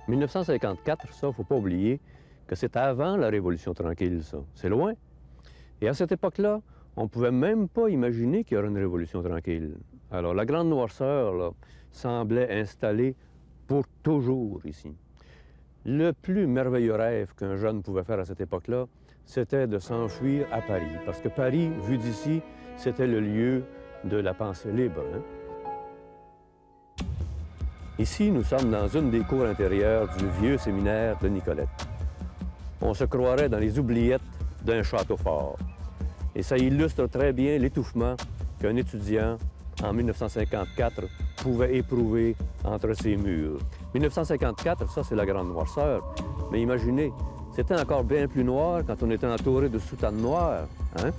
1954, ça, il ne faut pas oublier que c'est avant la Révolution tranquille, ça. C'est loin. Et à cette époque-là, on ne pouvait même pas imaginer qu'il y aurait une Révolution tranquille. Alors, la Grande Noirceur, là, semblait installée pour toujours ici. Le plus merveilleux rêve qu'un jeune pouvait faire à cette époque-là, c'était de s'enfuir à Paris. Parce que Paris, vu d'ici, c'était le lieu de la pensée libre. Hein? Ici, nous sommes dans une des cours intérieures du vieux séminaire de Nicolette. On se croirait dans les oubliettes d'un château fort. Et ça illustre très bien l'étouffement qu'un étudiant, en 1954, pouvait éprouver entre ces murs. 1954, ça, c'est la Grande Noirceur. Mais imaginez, c'était encore bien plus noir quand on était entouré de soutanes noires. Hein?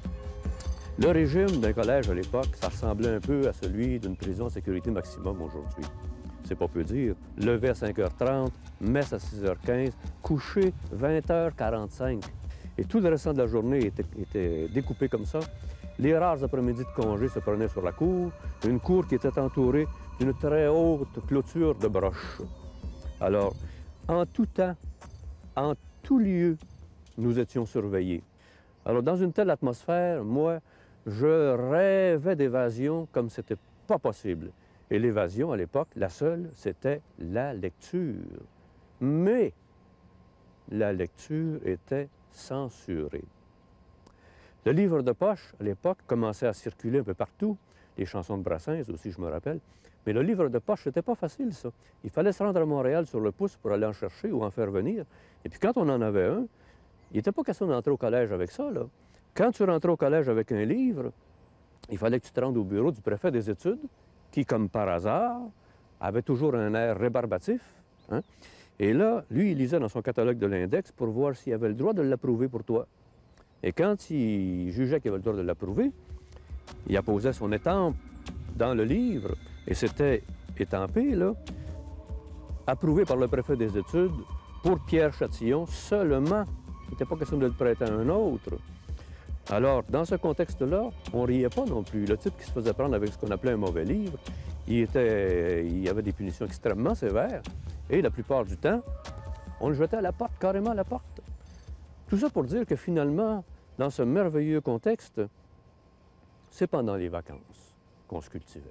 Le régime d'un collège à l'époque, ça ressemblait un peu à celui d'une prison à sécurité maximum aujourd'hui. C'est pas peu dire. Levé à 5h30, messe à 6h15, couché 20h45. Et tout le restant de la journée était découpé comme ça. Les rares après-midi de congé se prenaient sur la cour, une cour qui était entourée d'une très haute clôture de broches. Alors, en tout temps, en tout lieu, nous étions surveillés. Alors, dans une telle atmosphère, moi, je rêvais d'évasion comme c'était pas possible. Et l'évasion, à l'époque, la seule, c'était la lecture. Mais la lecture était censurée. Le livre de poche, à l'époque, commençait à circuler un peu partout. Les chansons de Brassens aussi, je me rappelle. Mais le livre de poche, c'était pas facile, ça. Il fallait se rendre à Montréal sur le pouce pour aller en chercher ou en faire venir. Et puis quand on en avait un, il n'était pas question d'entrer au collège avec ça, là. Quand tu rentrais au collège avec un livre, il fallait que tu te rendes au bureau du préfet des études, qui, comme par hasard, avait toujours un air rébarbatif. Hein? Et là, lui, il lisait dans son catalogue de l'index pour voir s'il avait le droit de l'approuver pour toi. Et quand il jugeait qu'il avait le droit de l'approuver, il apposait son étampe dans le livre, et c'était étampé, là, approuvé par le préfet des études pour Pierre Châtillon seulement. Il n'était pas question de le prêter à un autre. Alors, dans ce contexte-là, on riait pas non plus. Le type qui se faisait prendre avec ce qu'on appelait un mauvais livre, il y avait des punitions extrêmement sévères. Et la plupart du temps, on le jetait à la porte, carrément à la porte. Tout ça pour dire que finalement, dans ce merveilleux contexte, c'est pendant les vacances qu'on se cultivait.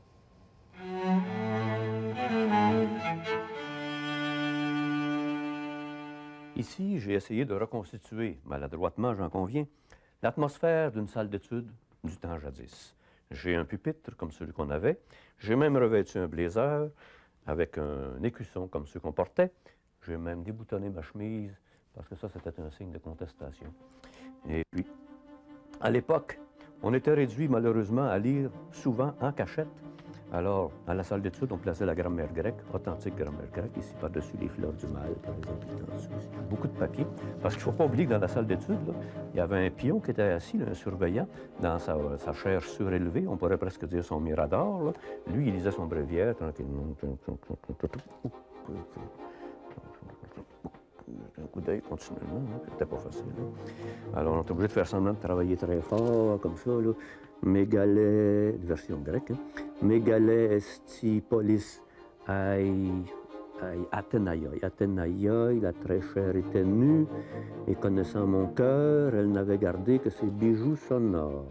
Ici, j'ai essayé de reconstituer, maladroitement j'en conviens, l'atmosphère d'une salle d'études du temps jadis. J'ai un pupitre comme celui qu'on avait. J'ai même revêtu un blazer avec un écusson comme ceux qu'on portait. J'ai même déboutonné ma chemise parce que ça, c'était un signe de contestation. Et puis, à l'époque, on était réduit malheureusement à lire souvent en cachette. Alors, à la salle d'études, on plaçait la grammaire grecque, authentique grammaire grecque, ici par-dessus les fleurs du mal, par exemple, beaucoup de papier. Parce qu'il ne faut pas oublier que dans la salle d'études, il y avait un pion qui était assis, là, un surveillant, dans sa chaire surélevée, on pourrait presque dire son mirador. Là. Lui, il lisait son bréviaire tranquillement. Un coup d'œil continuellement, c'était pas facile. Alors, on est obligé de faire semblant de travailler très fort, comme ça, là. Mégalais, version grecque, hein? Mégalais esti polis Athénaïoi. Athénaïoi, la très chère était nue, et connaissant mon cœur, elle n'avait gardé que ses bijoux sonores.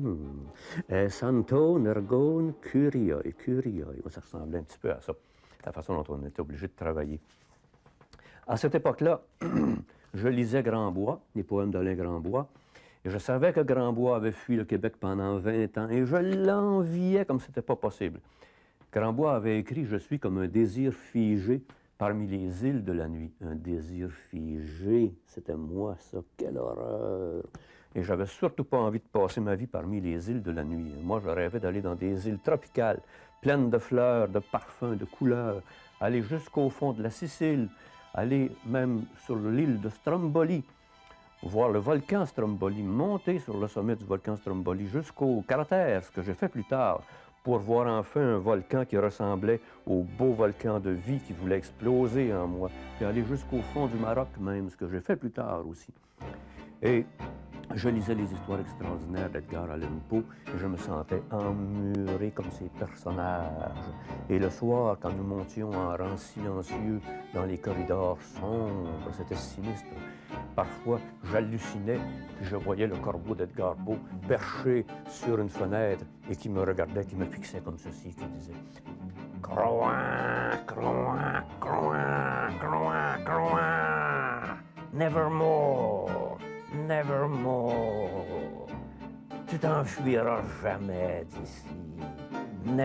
Santo, Nergone, Curioi. Ça ressemblait un petit peu à ça, la façon dont on était obligé de travailler. À cette époque-là, je lisais Grandbois, les poèmes d'Alain Grandbois, et je savais que Grandbois avait fui le Québec pendant 20 ans, et je l'enviais comme c'était pas possible. Grandbois avait écrit « Je suis comme un désir figé parmi les îles de la nuit ». Un désir figé, c'était moi ça, quelle horreur! Et j'avais surtout pas envie de passer ma vie parmi les îles de la nuit. Moi, je rêvais d'aller dans des îles tropicales, pleines de fleurs, de parfums, de couleurs, aller jusqu'au fond de la Sicile, aller même sur l'île de Stromboli, voir le volcan Stromboli, monter sur le sommet du volcan Stromboli jusqu'au cratère, ce que j'ai fait plus tard, pour voir enfin un volcan qui ressemblait au beau volcan de vie qui voulait exploser en moi, puis aller jusqu'au fond du Maroc même, ce que j'ai fait plus tard aussi. Et Je lisais les histoires extraordinaires d'Edgar Allan Poe et je me sentais emmuré comme ces personnages. Et le soir, quand nous montions en rang silencieux dans les corridors sombres, c'était sinistre. Parfois, j'hallucinais, puis je voyais le corbeau d'Edgar Poe perché sur une fenêtre et qui me regardait, qui me fixait comme ceci, qui disait « Croin, croin, croin, croin, croin, nevermore, nevermore. Tu t'enfuiras jamais d'ici, nevermore. »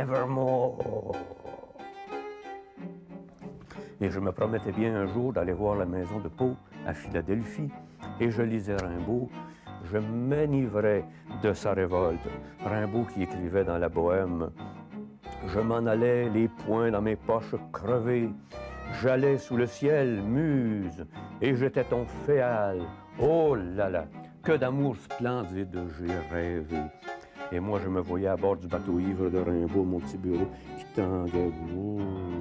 Et je me promettais bien un jour d'aller voir la maison de Poe à Philadelphie, et je lisais Rimbaud. Je m'enivrais de sa révolte. Rimbaud qui écrivait dans la Bohème « Je m'en allais, les poings dans mes poches crevés. J'allais sous le ciel, muse, et j'étais ton féal. Oh là là, que d'amour splendide j'ai rêvé. » Et moi, je me voyais à bord du bateau ivre de Rimbaud, mon petit bureau, qui tanguait. Oh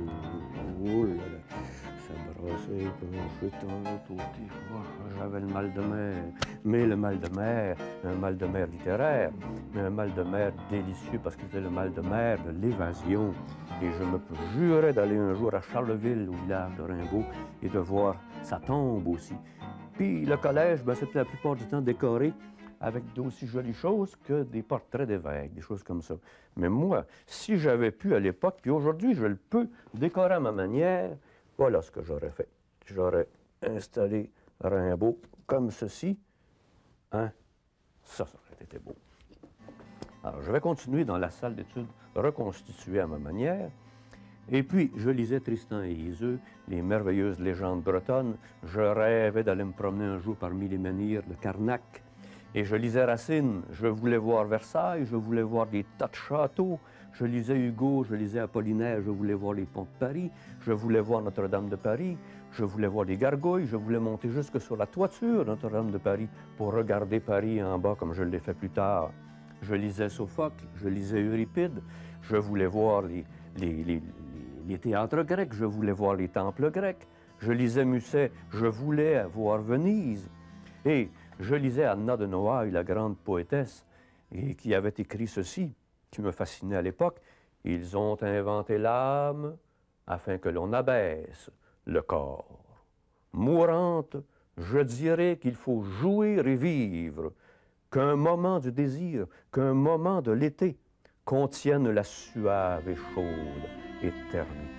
là là, ça brassait, penché tantôt. J'avais le mal de mer. Mais le mal de mer, un mal de mer littéraire, mais un mal de mer délicieux parce que c'était le mal de mer de l'évasion. Et je me jurais d'aller un jour à Charleville, au village de Rimbaud, et de voir sa tombe aussi. Puis le collège, ben, c'était la plupart du temps décoré avec d'aussi jolies choses que des portraits d'évêques, des choses comme ça. Mais moi, si j'avais pu à l'époque, puis aujourd'hui je le peux, décorer à ma manière, voilà ce que j'aurais fait. J'aurais installé Rimbaud comme ceci. Hein? Ça aurait été beau. Alors, je vais continuer dans la salle d'études reconstituée à ma manière. Et puis, je lisais Tristan et Iseult, les merveilleuses légendes bretonnes. Je rêvais d'aller me promener un jour parmi les menhirs de Carnac. Et je lisais Racine. Je voulais voir Versailles, je voulais voir des tas de châteaux. Je lisais Hugo, je lisais Apollinaire, je voulais voir les ponts de Paris. Je voulais voir Notre-Dame de Paris. Je voulais voir les gargouilles. Je voulais monter jusque sur la toiture de Notre-Dame de Paris pour regarder Paris en bas comme je l'ai fait plus tard. Je lisais Sophocle, je lisais Euripide. Je voulais voir les théâtres grecs, je voulais voir les temples grecs. Je lisais Musset, je voulais voir Venise. Et je lisais Anna de Noailles, la grande poétesse, et qui avait écrit ceci, qui me fascinait à l'époque. « Ils ont inventé l'âme afin que l'on abaisse le corps. Mourante, je dirais qu'il faut jouir et vivre, qu'un moment du désir, qu'un moment de l'été contienne la suave et chaude éternité. »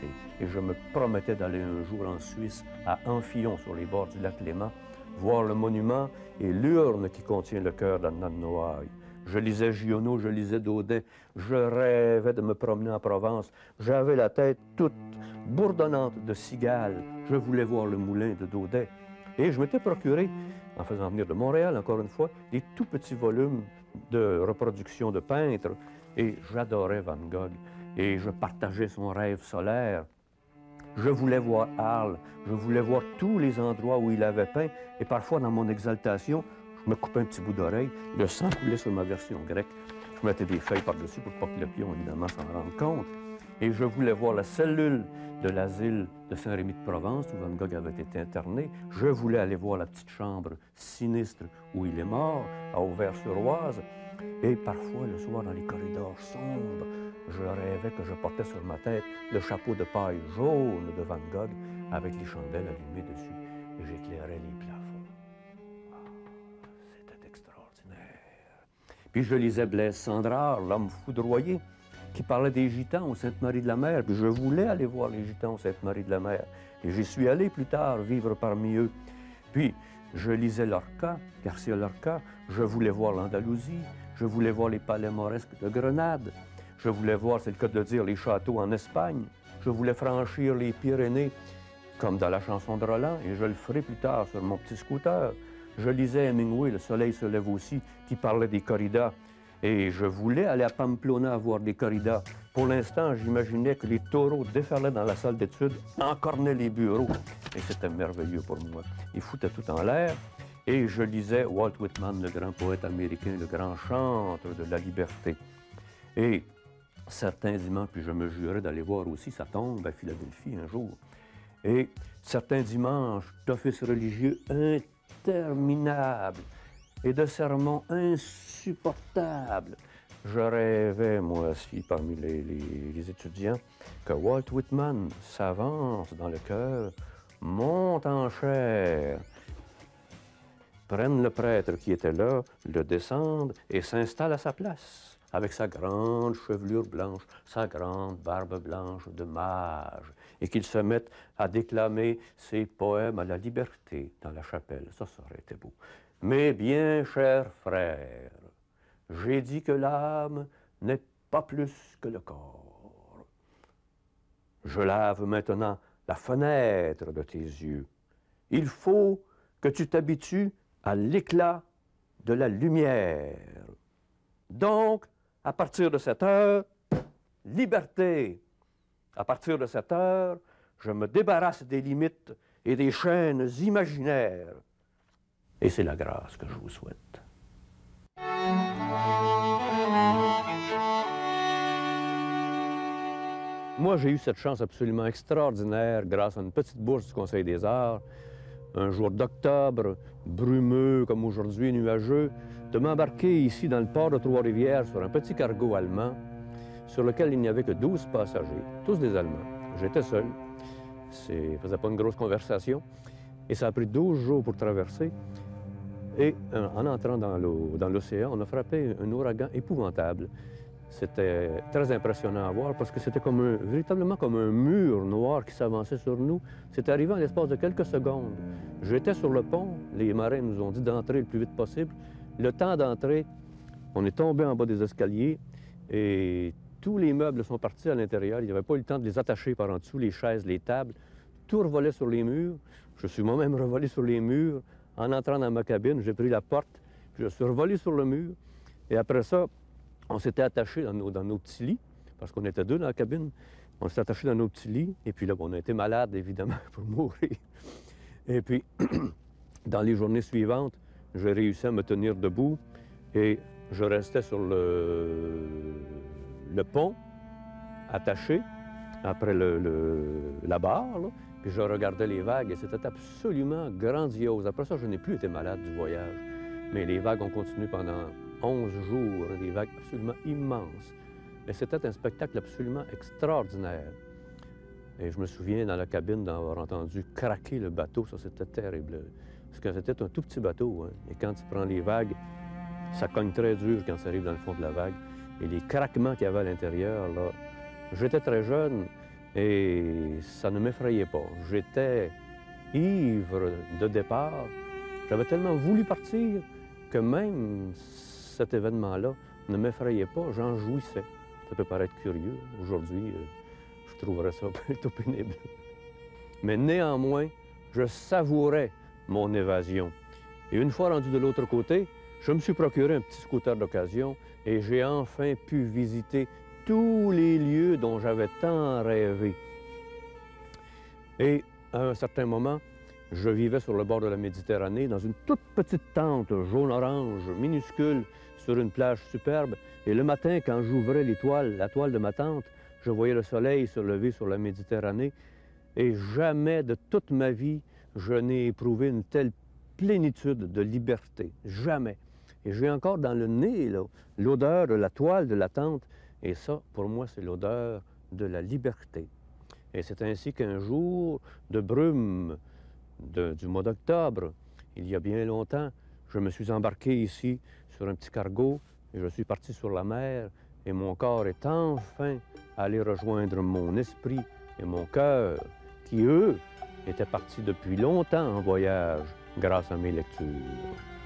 Et je me promettais d'aller un jour en Suisse, à Amphion, sur les bords du lac Léman, voir le monument et l'urne qui contient le cœur d'Anna de Noailles. Je lisais Giono, je lisais Daudet, je rêvais de me promener en Provence. J'avais la tête toute bourdonnante de cigales. Je voulais voir le moulin de Daudet. Et je m'étais procuré, en faisant venir de Montréal, encore une fois, des tout petits volumes de reproductions de peintres. Et j'adorais Van Gogh. Et je partageais son rêve solaire. Je voulais voir Arles, je voulais voir tous les endroits où il avait peint. Et parfois, dans mon exaltation, je me coupais un petit bout d'oreille, le sang coulait sur ma version grecque. Je mettais des feuilles par-dessus pour pas que le pion, évidemment, s'en rende compte. Et je voulais voir la cellule de l'asile de Saint-Rémy de Provence, où Van Gogh avait été interné. Je voulais aller voir la petite chambre sinistre où il est mort, à Auvers-sur-Oise. Et parfois, le soir, dans les corridors sombres, je rêvais que je portais sur ma tête le chapeau de paille jaune de Van Gogh avec les chandelles allumées dessus. Et j'éclairais les plafonds. C'était extraordinaire. Puis je lisais Blaise Cendrars, l'homme foudroyé, qui parlait des Gitans au Sainte-Marie-de-la-Mer. Puis je voulais aller voir les Gitans au Sainte-Marie-de-la-Mer. Et j'y suis allé plus tard, vivre parmi eux. Puis je lisais Lorca, Garcia Lorca. Je voulais voir l'Andalousie. Je voulais voir les palais mauresques de Grenade. Je voulais voir, c'est le cas de le dire, les châteaux en Espagne. Je voulais franchir les Pyrénées, comme dans la chanson de Roland, et je le ferai plus tard sur mon petit scooter. Je lisais Hemingway, Le soleil se lève aussi, qui parlait des corridas. Et je voulais aller à Pamplona voir des corridas. Pour l'instant, j'imaginais que les taureaux déferlaient dans la salle d'études, encornaient les bureaux. Et c'était merveilleux pour moi. Ils foutaient tout en l'air. Et je lisais Walt Whitman, le grand poète américain, le grand chantre de la liberté. Et certains dimanches, puis je me jurais d'aller voir aussi sa tombe à Philadelphie un jour. Et certains dimanches d'office religieux interminables, et de sermons insupportables. Je rêvais, moi aussi, parmi les étudiants, que Walt Whitman s'avance dans le chœur, monte en chair, prenne le prêtre qui était là, le descende et s'installe à sa place, avec sa grande chevelure blanche, sa grande barbe blanche de mage, et qu'il se mette à déclamer ses poèmes à la liberté dans la chapelle. Ça aurait été beau. Mais bien, chers frères, j'ai dit que l'âme n'est pas plus que le corps. Je lave maintenant la fenêtre de tes yeux. Il faut que tu t'habitues à l'éclat de la lumière. Donc, à partir de cette heure, liberté. À partir de cette heure, je me débarrasse des limites et des chaînes imaginaires. Et c'est la grâce que je vous souhaite. Moi, j'ai eu cette chance absolument extraordinaire, grâce à une petite bourse du Conseil des arts, un jour d'octobre, brumeux comme aujourd'hui, nuageux, de m'embarquer ici dans le port de Trois-Rivières sur un petit cargo allemand sur lequel il n'y avait que 12 passagers, tous des Allemands. J'étais seul, ça ne faisait pas une grosse conversation, et ça a pris 12 jours pour traverser. Et en entrant dans l'océan, on a frappé un ouragan épouvantable. C'était très impressionnant à voir parce que c'était véritablement comme un mur noir qui s'avançait sur nous. C'est arrivé en l'espace de quelques secondes. J'étais sur le pont, les marins nous ont dit d'entrer le plus vite possible. Le temps d'entrer, on est tombé en bas des escaliers et tous les meubles sont partis à l'intérieur. Il n'y avait pas eu le temps de les attacher par en dessous, les chaises, les tables. Tout revolait sur les murs. Je suis moi-même revolé sur les murs. En entrant dans ma cabine, j'ai pris la porte, puis je suis revolé sur le mur. Et après ça, on s'était attachés dans nos petits lits, parce qu'on était deux dans la cabine. On s'est attachés dans nos petits lits, et puis là, on a été malades, évidemment, pour mourir. Et puis, dans les journées suivantes, j'ai réussi à me tenir debout, et je restais sur le pont, attaché, après la barre, là, puis je regardais les vagues, et c'était absolument grandiose. Après ça, je n'ai plus été malade du voyage, mais les vagues ont continué pendant 11 jours, des vagues absolument immenses. Mais c'était un spectacle absolument extraordinaire. Et je me souviens, dans la cabine, d'avoir entendu craquer le bateau. Ça, c'était terrible. Parce que c'était un tout petit bateau, hein. Et quand tu prends les vagues, ça cogne très dur quand ça arrive dans le fond de la vague. Et les craquements qu'il y avait à l'intérieur, là... J'étais très jeune et ça ne m'effrayait pas. J'étais ivre de départ. J'avais tellement voulu partir que même cet événement-là ne m'effrayait pas, j'en jouissais. Ça peut paraître curieux. Aujourd'hui, je trouverais ça plutôt pénible. Mais néanmoins, je savourais mon évasion. Et une fois rendu de l'autre côté, je me suis procuré un petit scooter d'occasion et j'ai enfin pu visiter tous les lieux dont j'avais tant rêvé. Et à un certain moment, je vivais sur le bord de la Méditerranée, dans une toute petite tente jaune-orange, minuscule, sur une plage superbe. Et le matin, quand j'ouvrais la toile de ma tente, je voyais le soleil se lever sur la Méditerranée. Et jamais de toute ma vie, je n'ai éprouvé une telle plénitude de liberté. Jamais. Et j'ai encore dans le nez l'odeur de la toile de la tente. Et ça, pour moi, c'est l'odeur de la liberté. Et c'est ainsi qu'un jour de brume du mois d'octobre, il y a bien longtemps, je me suis embarqué ici sur un petit cargo et je suis parti sur la mer et mon corps est enfin allé rejoindre mon esprit et mon cœur qui, eux, étaient partis depuis longtemps en voyage grâce à mes lectures.